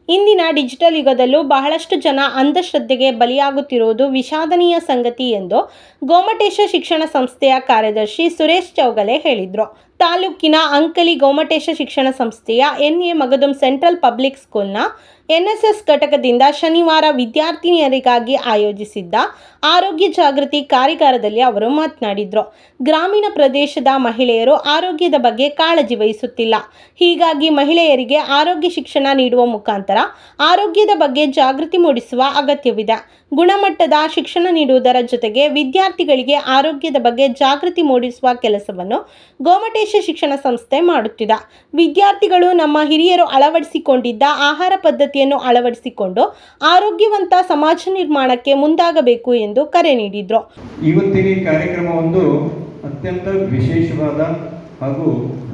ಇಂದಿನ ಡಿಜಿಟಲ್ ಯುಗದಲ್ಲೂ ಬಹಳಷ್ಟು ಜನ ಅಂಧಶ್ರದ್ಧೆಗೆ ಬಲಿಯಾಗುತ್ತಿರುವುದು ವಿಷಾದನೀಯ ಸಂಗತಿ ಎಂದು ಗೋಮಟೇಶ ಶಿಕ್ಷಣ ಸಂಸ್ಥೆಯ ಕಾರ್ಯದರ್ಶಿ ಸುರೇಶ್ ಚೌಗಲೆ ಹೇಳಿದರು. ತಾಲೂಕಿನ ಅಂಕಲಿ ಗೋಮಟೇಶ ಶಿಕ್ಷಣ ಸಂಸ್ಥೆಯ ಎನ್.ಎ. ಮಗದುಂ ಸೆಂಟ್ರಲ್ ಪಬ್ಲಿಕ್ ಸ್ಕೂಲ್ನ ಎನ್ಎಸ್ಎಸ್ ಘಟಕದಿಂದ ಶನಿವಾರ ವಿದ್ಯಾರ್ಥಿನಿಯರಿಗಾಗಿ ಆಯೋಜಿಸಿದ್ದ ಆರೋಗ್ಯ ಜಾಗೃತಿ ಕಾರ್ಯಾಗಾರದಲ್ಲಿ ಅವರು ಮಾತನಾಡಿದರು. ಗ್ರಾಮೀಣ ಪ್ರದೇಶದ ಮಹಿಳೆಯರು ಆರೋಗ್ಯದ ಬಗ್ಗೆ ಕಾಳಜಿ ವಹಿಸುತ್ತಿಲ್ಲ. ಹೀಗಾಗಿ ಮಹಿಳೆಯರಿಗೆ ಆರೋಗ್ಯ ಶಿಕ್ಷಣ ನೀಡುವ ಮುಖಾಂತರ ಆರೋಗ್ಯದ ಬಗ್ಗೆ ಜಾಗೃತಿ ಮೂಡಿಸುವ ಅಗತ್ಯವಿದೆ. ಗುಣಮಟ್ಟದ ಶಿಕ್ಷಣ ನೀಡುವುದರ ಜೊತೆಗೆ ವಿದ್ಯಾರ್ಥಿಗಳಿಗೆ ಆರೋಗ್ಯದ ಬಗ್ಗೆ ಜಾಗೃತಿ ಮೂಡಿಸುವ ಕೆಲಸವನ್ನು ಗೋಮಟೇಶ ಶಿಕ್ಷಣ ಸಂಸ್ಥೆ ಮಾಡುತ್ತಿದೆ. ವಿದ್ಯಾರ್ಥಿಗಳು ನಮ್ಮ ಹಿರಿಯರು ಅಳವಡಿಸಿಕೊಂಡಿದ್ದ ಆಹಾರ ಪದ್ಧತಿಯನ್ನು ಅಳವಡಿಸಿಕೊಂಡು ಆರೋಗ್ಯವಂತ ಸಮಾಜ ನಿರ್ಮಾಣಕ್ಕೆ ಮುಂದಾಗಬೇಕು ಎಂದು ಕರೆ ನೀಡಿದರು. ಇವತ್ತಿನ ಕಾರ್ಯಕ್ರಮ ಅತ್ಯಂತ ವಿಶೇಷವಾದ ಹಾಗೂ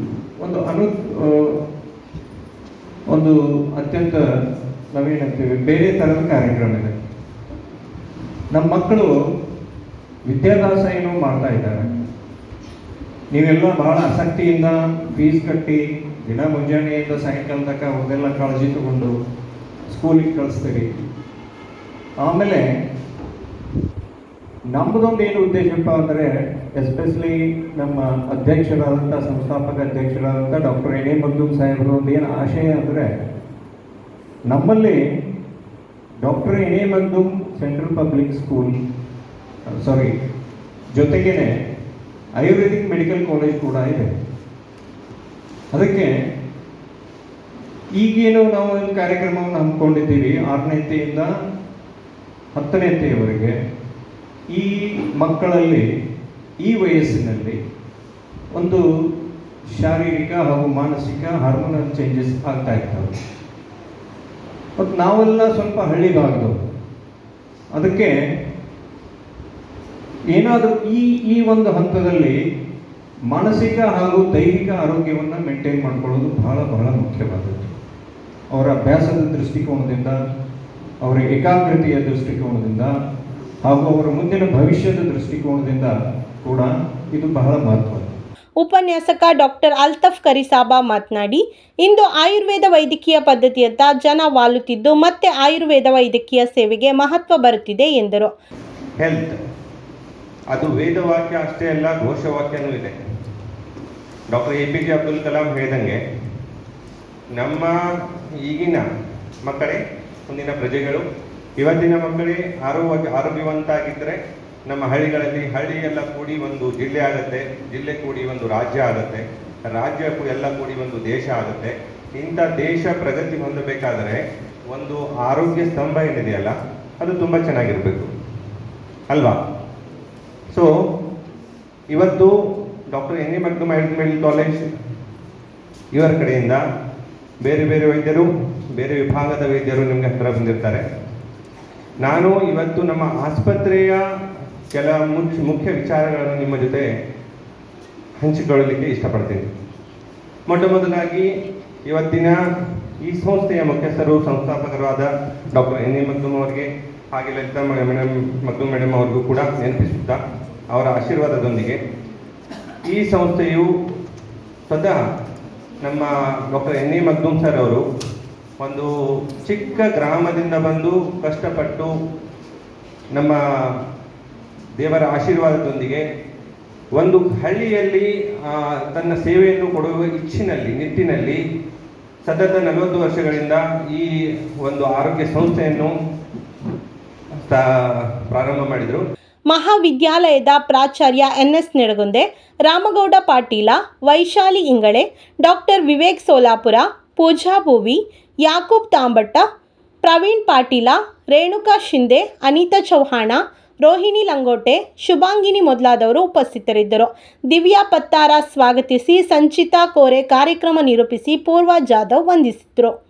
ಒಂದು ಅತ್ಯಂತ ನಾವೇನಂತೀವಿ ಬೇರೆ ಥರದ ಕಾರ್ಯಕ್ರಮ ಇದೆ. ನಮ್ಮ ಮಕ್ಕಳು ವಿದ್ಯಾಭ್ಯಾಸ ಏನೋ ಮಾಡ್ತಾ ಇದ್ದಾರೆ. ನೀವೆಲ್ಲ ಬಹಳ ಆಸಕ್ತಿಯಿಂದ ಫೀಸ್ ಕಟ್ಟಿ ದಿನ ಮುಂಜಾನೆಯಿಂದ ಸಾಯಂಕಾಲ ತನಕ ಅವ್ರನ್ನೆಲ್ಲ ಕಾಳಜಿ ತಗೊಂಡು ಸ್ಕೂಲಿಗೆ ಕಳಿಸ್ತೀರಿ. ಆಮೇಲೆ ನಮ್ಮದೊಂದು ಏನು ಉದ್ದೇಶಪ್ಪ ಅಂದರೆ, ಎಸ್ಪೆಷಲಿ ನಮ್ಮ ಅಧ್ಯಕ್ಷರಾದಂಥ ಸಂಸ್ಥಾಪಕ ಅಧ್ಯಕ್ಷರಾದಂಥ ಡಾಕ್ಟರ್ ಎನ್.ಎ. ಮಗದುಂ ಸಾಹೇಬರು ಏನು ಆಶಯ ಅಂದರೆ, ನಮ್ಮಲ್ಲಿ doctor N A. Magadum central public school ಜೊತೆಗೇನೆ ಆಯುರ್ವೇದಿಕ್ ಮೆಡಿಕಲ್ ಕಾಲೇಜ್ ಕೂಡ ಇದೆ. ಅದಕ್ಕೆ ಈಗೇನು ನಾವು ಒಂದು ಕಾರ್ಯಕ್ರಮವನ್ನು ಹಮ್ಮಿಕೊಂಡಿದ್ದೀವಿ 6ನೇತೆಯಿಂದ 10ನೇತೆಯವರೆಗೆ. ಈ ಮಕ್ಕಳಲ್ಲಿ ಈ ವಯಸ್ಸಿನಲ್ಲಿ ಒಂದು ಶಾರೀರಿಕ ಹಾಗೂ ಮಾನಸಿಕ ಹಾರ್ಮೋನಲ್ ಚೇಂಜಸ್ ಆಗ್ತಾ ಇರ್ತವೆ. ಮತ್ತು ನಾವೆಲ್ಲ ಸ್ವಲ್ಪ ಹಳ್ಳಿ ಭಾಗದವರು. ಅದಕ್ಕೆ ಏನಾದರೂ ಈ ಒಂದು ಹಂತದಲ್ಲಿ ಮಾನಸಿಕ ಹಾಗೂ ದೈಹಿಕ ಆರೋಗ್ಯವನ್ನು ಮೇಂಟೈನ್ ಮಾಡ್ಕೊಳ್ಳೋದು ಬಹಳ ಬಹಳ ಮುಖ್ಯವಾದದ್ದು. ಅವರ ಅಭ್ಯಾಸದ ದೃಷ್ಟಿಕೋನದಿಂದ, ಅವರ ಏಕಾಗ್ರತೆಯ ದೃಷ್ಟಿಕೋನದಿಂದ ಹಾಗೂ ಅವರ ಮುಂದಿನ ಭವಿಷ್ಯದ ದೃಷ್ಟಿಕೋನದಿಂದ ಕೂಡ ಇದು ಬಹಳ ಮಹತ್ವದ್ದು. ಉಪನ್ಯಾಸಕ ಡಾಕ್ಟರ್ ಅಲ್ತಫ್ ಕರಿಸಾಬಾ ಮಾತನಾಡಿ, ಇಂದು ಆಯುರ್ವೇದ ವೈದ್ಯಕೀಯ ಪದ್ಧತಿಯತ್ತ ಜನ ವಾಲುತ್ತಿದ್ದು ಮತ್ತೆ ಆಯುರ್ವೇದ ವೈದ್ಯಕೀಯ ಸೇವೆಗೆ ಮಹತ್ವ ಬರುತ್ತಿದೆ ಎಂದರು. ಹೆಲ್ತ್ ಅದು ವೇದವಾಕ್ಯ ಅಷ್ಟೇ ಅಲ್ಲ, ಘೋಷವಾಕ್ಯನೂ ಇದೆ. ಡಾಕ್ಟರ್ APJ ಅಬ್ದುಲ್ ಕಲಾಂ ಹೇಳಿದಂಗೆ, ನಮ್ಮ ಈಗಿನ ಮಕ್ಕಳೇ ಮುಂದಿನ ಪ್ರಜೆಗಳು. ಇವತ್ತಿನ ಮಕ್ಕಳೇ ಆರೋಗ್ಯವಂತಾಗಿದ್ದರೆ ನಮ್ಮ ಹಳ್ಳಿಗಳಲ್ಲಿ ಹಳ್ಳಿ ಎಲ್ಲ ಕೂಡಿ ಒಂದು ಜಿಲ್ಲೆ ಆಗುತ್ತೆ, ಜಿಲ್ಲೆ ಕೂಡಿ ಒಂದು ರಾಜ್ಯ ಆಗುತ್ತೆ, ರಾಜ್ಯ ಎಲ್ಲ ಕೂಡಿ ಒಂದು ದೇಶ ಆಗುತ್ತೆ. ಇಂಥ ದೇಶ ಪ್ರಗತಿ ಹೊಂದಬೇಕಾದರೆ ಒಂದು ಆರೋಗ್ಯ ಸ್ತಂಭ ಏನಿದೆಯಲ್ಲ ಅದು ತುಂಬ ಚೆನ್ನಾಗಿರಬೇಕು ಅಲ್ವಾ? ಸೊ ಇವತ್ತು doctor N A. Magadum medical college ಇವರ ಕಡೆಯಿಂದ ಬೇರೆ ಬೇರೆ ವೈದ್ಯರು, ಬೇರೆ ವಿಭಾಗದ ವೈದ್ಯರು ನಿಮಗೆ ಹತ್ತಿರ ಬಂದಿರ್ತಾರೆ. ನಾನು ಇವತ್ತು ನಮ್ಮ ಆಸ್ಪತ್ರೆಯ ಕೆಲ ಮುಖ್ಯ ವಿಚಾರಗಳನ್ನು ನಿಮ್ಮ ಜೊತೆ ಹಂಚಿಕೊಳ್ಳಲಿಕ್ಕೆ ಇಷ್ಟಪಡ್ತೀನಿ. ಮೊದಲಾಗಿ ಇವತ್ತಿನ ಈ ಸಂಸ್ಥೆಯ ಮುಖ್ಯಸ್ಥರು, ಸಂಸ್ಥಾಪಕರಾದ ಡಾಕ್ಟರ್ ಎನ್.ಎ. ಮಗದುಂ ಅವರಿಗೆ ಹಾಗೆ ಲಲಿತಾ ಮಗದುಂ ಮೇಡಮ್ ಅವ್ರಿಗೂ ಕೂಡ ನೆನಪಿಸುತ್ತಾ, ಅವರ ಆಶೀರ್ವಾದದೊಂದಿಗೆ ಈ ಸಂಸ್ಥೆಯು ಸ್ವತಃ ನಮ್ಮ ಡಾಕ್ಟರ್ ಎನ್.ಎ. ಮಗದುಂ ಸರ್ ಅವರು ಒಂದು ಚಿಕ್ಕ ಗ್ರಾಮದಿಂದ ಬಂದು ಕಷ್ಟಪಟ್ಟು ನಮ್ಮ ದೇವರ ಆಶೀರ್ವಾದದೊಂದಿಗೆ ಒಂದು ಹಳ್ಳಿಯಲ್ಲಿ ತನ್ನ ಸೇವೆಯನ್ನು ಕೊಡುವ ನಿಟ್ಟಿನಲ್ಲಿ ಸತತ 40 ವರ್ಷಗಳಿಂದ ಈ ಒಂದು ಆರೋಗ್ಯ ಸಂಸ್ಥೆಯನ್ನು ಪ್ರಾರಂಭ ಮಾಡಿದರು. ಮಹಾವಿದ್ಯಾಲಯದ ಪ್ರಾಚಾರ್ಯ ಎನ್.ಎಸ್. ನೆಡಗುಂದೆ, ರಾಮಗೌಡ ಪಾಟೀಲ, ವೈಶಾಲಿ ಇಂಗಳೆ, ಡಾಕ್ಟರ್ ವಿವೇಕ್ ಸೋಲಾಪುರ, ಪೂಜಾ ಭೂವಿ, ಯಾಕೂಬ್ ತಾಂಬಟ್ಟ, ಪ್ರವೀಣ್ ಪಾಟೀಲ, ರೇಣುಕಾ ಶಿಂದೆ, ಅನಿತಾ ಚೌಹಾಣ, ರೋಹಿಣಿ ಲಂಗೋಟೆ, ಶುಭಾಂಗಿನಿ ಮೊದಲಾದವರು ಉಪಸ್ಥಿತರಿದ್ದರು. ದಿವ್ಯಾ ಪತ್ತಾರ ಸ್ವಾಗತಿಸಿ, ಸಂಚಿತಾ ಕೋರೆ ಕಾರ್ಯಕ್ರಮ ನಿರೂಪಿಸಿ, ಪೂರ್ವ ಜಾಧವ್ ವಂದಿಸಿದರು.